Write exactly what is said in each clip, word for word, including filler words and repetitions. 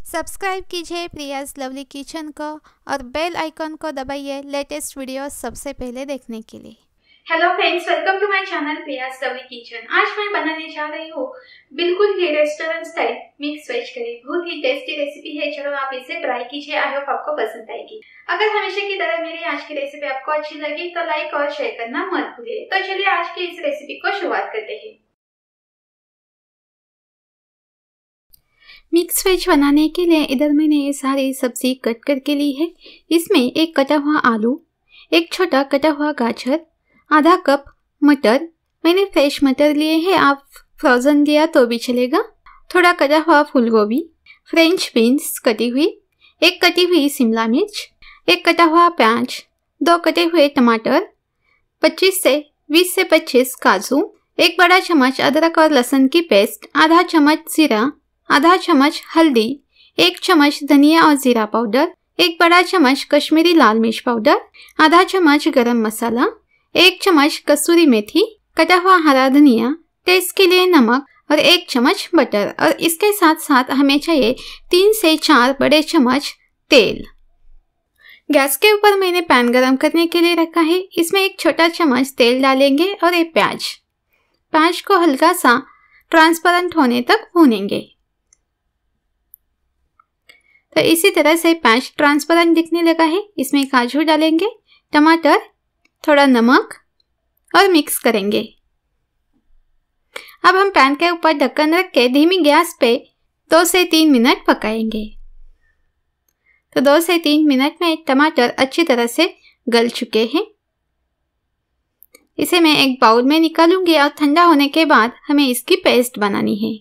Subscribe कीजिए Priya's lovely kitchen को और बेल आइकन को दबाइए लेटेस्ट वीडियो सबसे पहले देखने के लिए। Hello friends, welcome to my channel Priya's lovely kitchen. आज मैं बनाने जा रही हूँ बिल्कुल ही restaurant style mix veg curry. बहुत ही टेस्टी रेसिपी है, चलो आप इसे ट्राई कीजिए। आई होप आपको पसंद आएगी। अगर हमेशा की तरह मेरी आज की रेसिपी आपको अच्छी लगी तो लाइक और शेयर करना मत भूलिए। तो चलिए आज की इस रेसिपी को शुरुआत करते हैं। मिक्स वेज बनाने के लिए इधर मैंने ये सारी सब्जी कट करके ली है। इसमें एक कटा हुआ आलू, एक छोटा कटा हुआ गाजर, आधा कप मटर, मैंने फ्रेश मटर लिए हैं, आप फ्रोजन लिया तो भी चलेगा, थोड़ा कटा हुआ फूल गोभी, फ्रेंच बीन्स कटी हुई, एक कटी हुई शिमला मिर्च, एक कटा हुआ प्याज, दो कटे हुए टमाटर, पच्चीस से बीस से पच्चीस काजू, एक बड़ा चम्मच अदरक और लहसुन की पेस्ट, आधा चम्मच जीरा, आधा चम्मच हल्दी, एक चम्मच धनिया और जीरा पाउडर, एक बड़ा चम्मच कश्मीरी लाल मिर्च पाउडर, आधा चम्मच गरम मसाला, एक चम्मच कसूरी मेथी, कटा हुआ हरा धनिया, टेस्ट के लिए नमक और एक चम्मच बटर। और इसके साथ साथ हमें चाहिए तीन से चार बड़े चम्मच तेल। गैस के ऊपर मैंने पैन गरम करने के लिए रखा है। इसमें एक छोटा चम्मच तेल डालेंगे और एक प्याज प्याज को हल्का सा ट्रांसपेरेंट होने तक भूनेंगे। तो इसी तरह से प्याज ट्रांसपेरेंट दिखने लगा है। इसमें काजू डालेंगे, टमाटर, थोड़ा नमक और मिक्स करेंगे। अब हम पैन के ऊपर ढक्कन रख के धीमी गैस पे दो से तीन मिनट पकाएंगे। तो दो से तीन मिनट में टमाटर अच्छी तरह से गल चुके हैं। इसे मैं एक बाउल में निकालूंगी और ठंडा होने के बाद हमें इसकी पेस्ट बनानी है।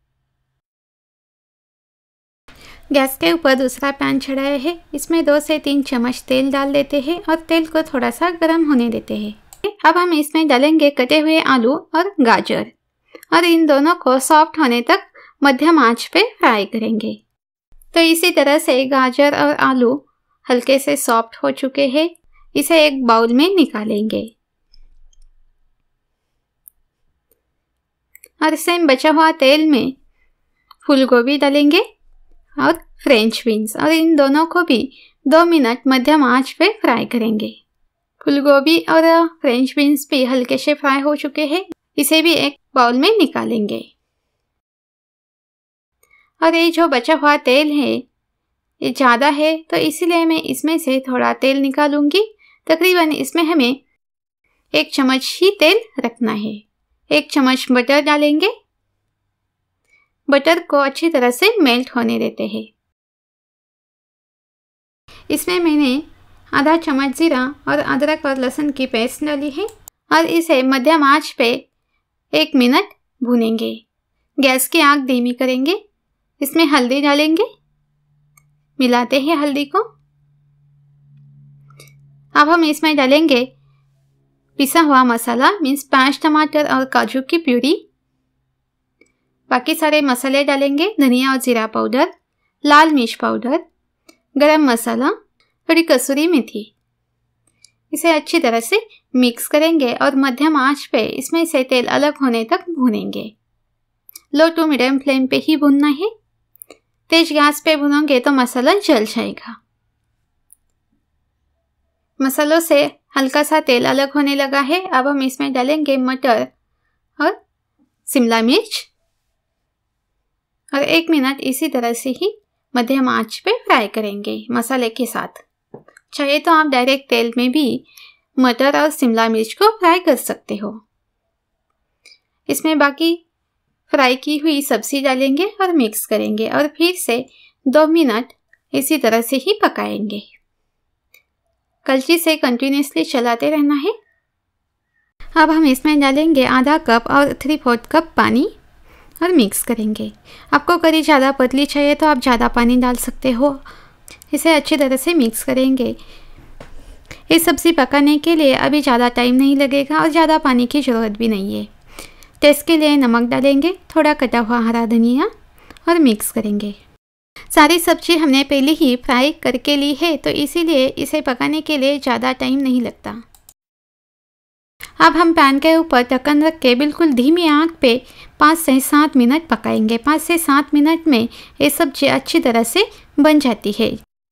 गैस के ऊपर दूसरा पैन चढ़ाया है। इसमें दो से तीन चम्मच तेल डाल देते हैं और तेल को थोड़ा सा गर्म होने देते हैं। अब हम इसमें डालेंगे कटे हुए आलू और गाजर और इन दोनों को सॉफ्ट होने तक मध्यम आंच पे फ्राई करेंगे। तो इसी तरह से गाजर और आलू हल्के से सॉफ्ट हो चुके हैं। इसे एक बाउल में निकालेंगे और इसे बचा हुआ तेल में फूल गोभी डालेंगे और फ्रेंच बीन्स और इन दोनों को भी दो मिनट मध्यम आंच पे फ्राई करेंगे। फूल गोभी और फ्रेंच बीन्स भी हल्के से फ्राई हो चुके हैं। इसे भी एक बाउल में निकालेंगे और ये जो बचा हुआ तेल है ये ज़्यादा है तो इसीलिए मैं इसमें से थोड़ा तेल निकालूंगी। तकरीबन इसमें हमें एक चम्मच ही तेल रखना है। एक चम्मच बटर डालेंगे। बटर को अच्छी तरह से मेल्ट होने देते हैं। इसमें मैंने आधा चम्मच जीरा और अदरक और लहसुन की पेस्ट डाली है और इसे मध्यम आंच पे एक मिनट भूनेंगे। गैस की आंच धीमी करेंगे। इसमें हल्दी डालेंगे, मिलाते हैं हल्दी को। अब हम इसमें डालेंगे पिसा हुआ मसाला, मीन्स प्याज, टमाटर और काजू की प्यूरी। बाकी सारे मसाले डालेंगे, धनिया और जीरा पाउडर, लाल मिर्च पाउडर, गरम मसाला, थोड़ी कसूरी मेथी। इसे अच्छी तरह से मिक्स करेंगे और मध्यम आंच पे इसमें से तेल अलग होने तक भूनेंगे। लो टू मीडियम फ्लेम पे ही भूनना है। तेज गैस पे भूनोगे तो मसाला जल जाएगा। मसालों से हल्का सा तेल अलग होने लगा है। अब हम इसमें डालेंगे मटर और शिमला मिर्च और एक मिनट इसी तरह से ही मध्यम आंच पे फ्राई करेंगे मसाले के साथ। चाहे तो आप डायरेक्ट तेल में भी मटर और शिमला मिर्च को फ्राई कर सकते हो। इसमें बाकी फ्राई की हुई सब्जी डालेंगे और मिक्स करेंगे और फिर से दो मिनट इसी तरह से ही पकाएंगे। कलछी से कंटिन्यूसली चलाते रहना है। अब हम इसमें डालेंगे आधा कप और थ्री फोर्थ कप पानी और मिक्स करेंगे। आपको करी ज़्यादा पतली चाहिए तो आप ज़्यादा पानी डाल सकते हो। इसे अच्छी तरह से मिक्स करेंगे। ये सब्ज़ी पकाने के लिए अभी ज़्यादा टाइम नहीं लगेगा और ज़्यादा पानी की ज़रूरत भी नहीं है। टेस्ट के लिए नमक डालेंगे, थोड़ा कटा हुआ हरा धनिया और मिक्स करेंगे। सारी सब्ज़ी हमने पहले ही फ्राई करके ली है तो इसीलिए इसे पकाने के लिए ज़्यादा टाइम नहीं लगता। अब हम पैन के ऊपर ढक्कन रख के बिल्कुल धीमी आंच पे पाँच से सात मिनट पकाएंगे। पाँच से सात मिनट में ये सब्जी अच्छी तरह से बन जाती है।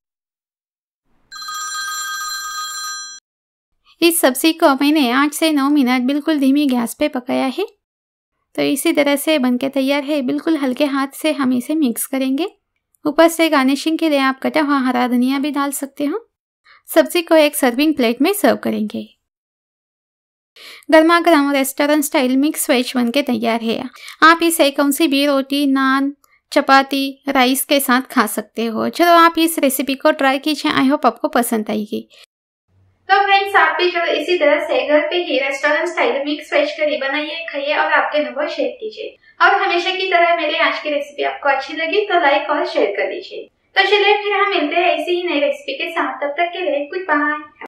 इस सब्जी को मैंने आठ से नौ मिनट बिल्कुल धीमी गैस पे पकाया है। तो इसी तरह से बनके तैयार है। बिल्कुल हल्के हाथ से हम इसे मिक्स करेंगे। ऊपर से गार्निशिंग के लिए आप कटा हुआ हरा धनिया भी डाल सकते हो। सब्जी को एक सर्विंग प्लेट में सर्व करेंगे। गर्मा गर्म रेस्टोरेंट स्टाइल मिक्स वेज बनके तैयार है। आप इसे कौन सी भी रोटी, नान, चपाती, राइस के साथ खा सकते हो। चलो आप इस रेसिपी को ट्राई कीजिए। आई होप आपको पसंद आएगी। तो फ्रेंड्स, आप भी चलो इसी तरह से घर पे ही restaurant style mix veg curry बनाइए, खाइए और आपके अनुभव शेयर कीजिए। और हमेशा की तरह मेरी आज की रेसिपी आपको अच्छी लगी तो लाइक और शेयर कर दीजिए। तो चलिए फिर हम मिलते हैं ऐसी ही नई रेसिपी के साथ। तब तक के लिए गुड बाय।